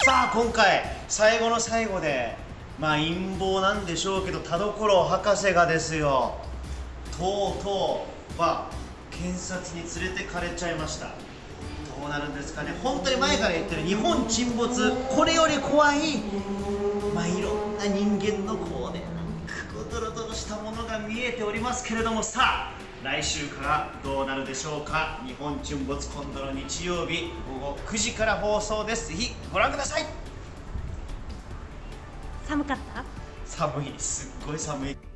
さあ今回最後の最後で陰謀なんでしょうけど田所博士がですよ、とうとう検察に連れてかれちゃいました。どうなるんですかね。本当に前から言ってる日本沈没、これより怖いいろんな人間のドロドロしたものが見えておりますけれども、さあ来週からどうなるでしょうか。日本沈没、今度の日曜日午後9時から放送です。ぜひご覧ください。 寒かった？ 寒い、すっごい寒い。